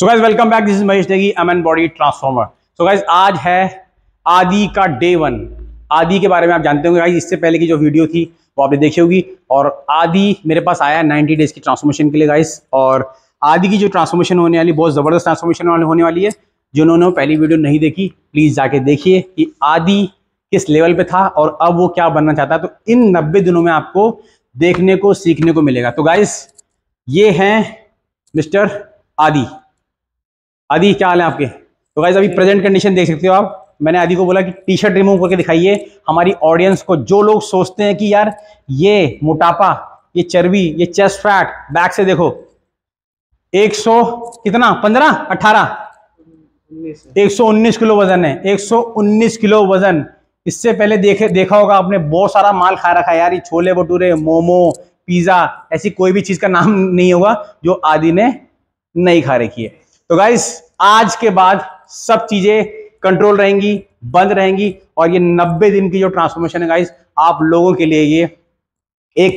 So guys welcome back, this is Mahesh Negi, MN body transformer. So guys आज है आदि का डे 1। आदि के बारे में आप जानते होंगे गाइस, इससे पहले की जो वीडियो थी वो आपने देखी होगी। और आदि मेरे पास आया 90 डेज की ट्रांसफॉर्मेशन के लिए गाइस। और आदि की जो ट्रांसफॉर्मेशन होने वाली, बहुत ज़बरदस्त ट्रांसफॉर्मेशन होने वाली है। जिन्होंने पहली वीडियो नहीं देखी प्लीज़ जाके देखिए कि आदि किस लेवल पे था और अब वो क्या बनना चाहता है। तो इन 90 दिनों में आपको देखने को सीखने को मिलेगा। तो गाइस ये हैं मिस्टर आदि। आदि क्या हाल है आपके? तो गाइस अभी प्रेजेंट कंडीशन देख सकते हो आप। मैंने आदि को बोला कि टी शर्ट रिमूव करके दिखाइए हमारी ऑडियंस को। जो लोग सोचते हैं कि यार ये मोटापा, ये चर्बी, ये चेस्ट फैट, बैक से देखो 100 कितना 15 18 119 किलो वजन है। 119 किलो वजन। इससे पहले देखा होगा आपने, बहुत सारा माल खा रखा है यार। ये छोले भटूरे, मोमो, पिज्जा, ऐसी कोई भी चीज का नाम नहीं होगा जो आदि ने नहीं खा रखी है। तो गाइस आज के बाद सब चीजें कंट्रोल रहेंगी, बंद रहेंगी। और ये 90 दिन की जो ट्रांसफॉर्मेशन है गाइस, आप लोगों के लिए ये एक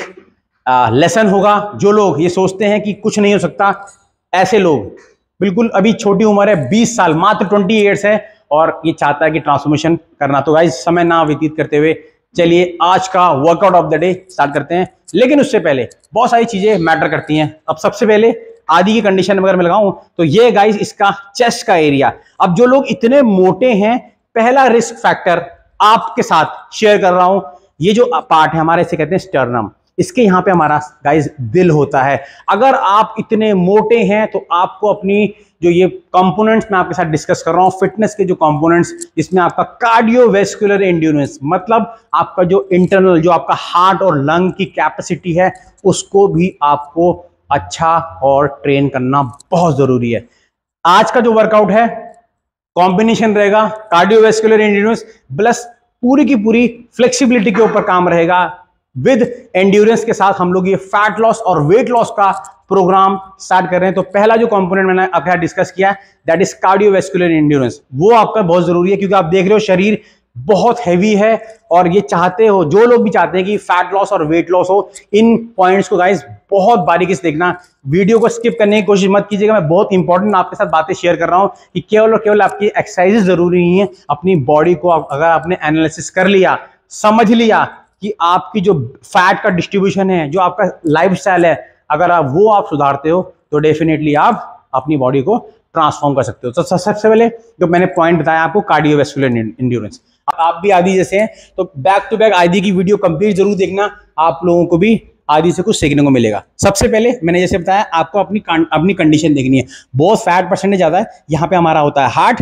लेसन होगा। जो लोग ये सोचते हैं कि कुछ नहीं हो सकता, ऐसे लोग, बिल्कुल अभी छोटी उम्र है, 20 साल, मात्र 20 ईयर्स है, और ये चाहता है कि ट्रांसफॉर्मेशन करना। तो गाइस समय ना व्यतीत करते हुए चलिए आज का workout of the day start करते हैं। लेकिन उससे पहले बहुत सारी चीजें मैटर करती हैं। अब सबसे पहले आदि की कंडीशन अगर मैं लगाऊं तो ये गाइस इसका चेस्ट का एरिया। अब जो लोग इतने मोटे हैं, पहला रिस्क फैक्टर आपके साथ शेयर कर रहा हूं। ये जो पार्ट है हमारे, इसे कहते हैं स्टर्नम। इसके यहां पे हमारा गाइस दिल होता है। अगर आप इतने मोटे हैं तो आपको अपनी जो ये कंपोनेंट्स मैं आपके साथ डिस्कस कर रहा हूं, फिटनेस के जो कंपोनेंट्स, इसमें आपका कार्डियोवैस्कुलर एंड्योरेंस, मतलब आपका जो इंटरनल, जो आपका हार्ट और लंग की कैपेसिटी है, उसको भी आपको अच्छा और ट्रेन करना बहुत जरूरी है। आज का जो वर्कआउट है कॉम्बिनेशन रहेगा कार्डियोवैस्कुलर एंड्योरेंस प्लस पूरी की पूरी फ्लेक्सिबिलिटी के ऊपर काम रहेगा। विद एंड्योरेंस के साथ हम लोग ये फैट लॉस और वेट लॉस का प्रोग्राम स्टार्ट कर रहे हैं। तो पहला जो कंपोनेंट मैंने आपके साथ डिस्कस किया दैट इज कार्डियोवैस्कुलर एंड्योरेंस। वो आपका बहुत जरूरी है क्योंकि आप देख रहे हो शरीर बहुत हैवी है और ये चाहते हो, जो लोग भी चाहते हैं कि फैट लॉस और वेट लॉस हो, इन पॉइंट्स को गाइस बहुत बारीकी से देखना। वीडियो को स्किप करने की कोशिश मत कीजिएगा। मैं बहुत इंपॉर्टेंट आपके साथ बातें शेयर कर रहा हूं कि केवल और केवल आपकी एक्सरसाइजेस जरूरी नहीं है। अपनी बॉडी को अगर आपने एनालिसिस कर लिया, समझ लिया कि आपकी जो फैट का डिस्ट्रीब्यूशन है, जो आपका लाइफस्टाइल है, अगर आप वो सुधारते हो तो डेफिनेटली आप अपनी बॉडी को ट्रांसफॉर्म कर सकते हो। तो सबसे पहले जो मैंने पॉइंट बताया आपको, कार्डियोवैस्कुलर एंड्योरेंस। आप भी आदि जैसे हैं तो बैक टू बैक आदि की वीडियो कंप्लीट जरूर देखना, आप लोगों को भी आदि से कुछ सीखने को मिलेगा। सबसे पहले मैंने जैसे बताया आपको अपनी कंडीशन देखनी है। बहुत फैट परसेंटेज ज्यादा है, यहाँ पे हमारा होता है हार्ट।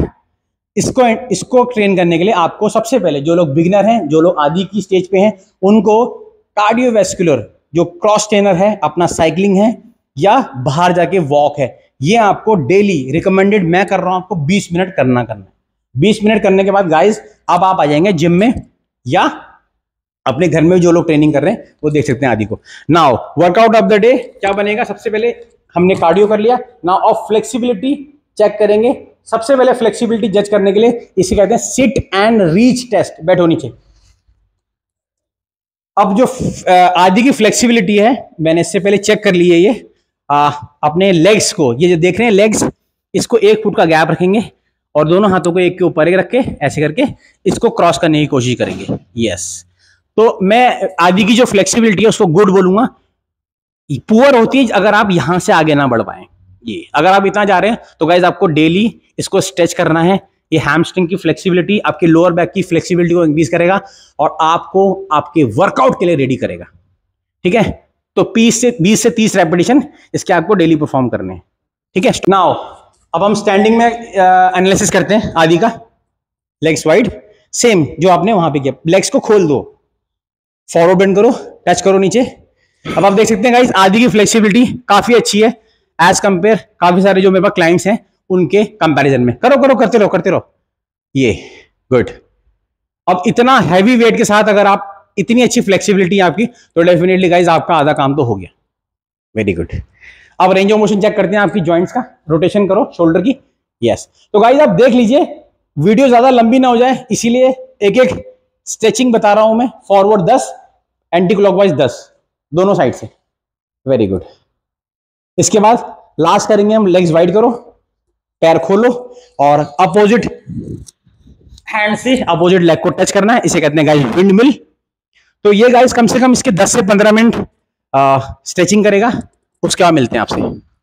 इसको ट्रेन करने के लिए आपको सबसे पहले, जो लोग बिगिनर हैं, जो लोग आदि की स्टेज पे हैं, उनको कार्डियोवैस्कुलर जो क्रॉस ट्रेनर है, अपना साइकिलिंग है या बाहर जाके वॉक है, ये आपको डेली रिकमेंडेड मैं कर रहा हूं आपको 20 मिनट करना है। 20 मिनट करने के बाद गाइस अब आप आ जाएंगे जिम में या अपने घर में जो लोग ट्रेनिंग कर रहे हैं वो देख सकते हैं आदि को। Now workout of the day क्या बनेगा? सबसे पहले हमने कार्डियो कर लिया, नाउ ऑफ फ्लेक्सिबिलिटी चेक करेंगे। सबसे पहले फ्लेक्सिबिलिटी जज करने के लिए इसे कहते हैं सिट एंड रीच टेस्ट। बैठो नीचे। अब जो आदि की फ्लेक्सिबिलिटी है मैंने इससे पहले चेक कर ली है। ये अपने लेग्स को, ये जो देख रहे हैं लेग्स, इसको 1 फुट का गैप रखेंगे और दोनों हाथों को एक के ऊपर एक रख के ऐसे करके इसको क्रॉस करने की कोशिश करेंगे। यस, तो मैं आदि की जो फ्लेक्सिबिलिटी है उसको गुड बोलूंगा। पुअर होती है अगर आप यहां से आगे ना बढ़ पाए। ये अगर आप इतना जा रहे हैं तो गाइज आपको डेली इसको स्ट्रेच करना है। ये हैमस्ट्रिंग की फ्लेक्सिबिलिटी, आपके लोअर बैक की फ्लेक्सिबिलिटी को इंक्रीज करेगा और आपको आपके वर्कआउट के लिए रेडी करेगा। ठीक है, तो 20 से 30 रेपिटेशन इसके आपको डेली परफॉर्म करने हैं। ठीक है, नाउ अब हम स्टैंडिंग में एनालिसिस करते हैं आदि का। लेग्स वाइड, सेम जो आपने वहां पे किया, लेग्स को खोल दो, फॉरवर्ड बेंड करो, टच करो नीचे। अब आप देख सकते हैं गाइस आदि की फ्लेक्सिबिलिटी काफी अच्छी है एज कंपेयर काफी सारे जो मेरे पास क्लाइंट्स हैं उनके कंपैरिजन में। करो करते रहो ये गुड। अब इतना हैवी वेट के साथ अगर आप, इतनी अच्छी फ्लेक्सिबिलिटी आपकी, तो डेफिनेटली गाइस आपका आधा काम तो हो गया। Very good. अब रेंज ऑफ मोशन चेक करते हैं आपकी जॉइंट्स का। रोटेशन करो शोल्डर की। यस, तो गाइस आप देख लीजिए, वीडियो ज्यादा लंबी ना हो जाए इसीलिए एक एक स्ट्रेचिंग बता रहा हूं मैं। फॉरवर्ड 10, एंटी क्लॉकवाइज 10, दोनों साइड से। Very good. इसके बाद लास्ट करेंगे हम लेग्स वाइड करो, पैर खोलो और अपोजिट हैंड से अपोजिट लेग को टच करना है, इसे कहते हैं गाइस विंड मिल। तो ये गाइस कम से कम इसके 10 से 15 मिनट स्ट्रेचिंग करेगा, उसके बाद मिलते हैं आपसे।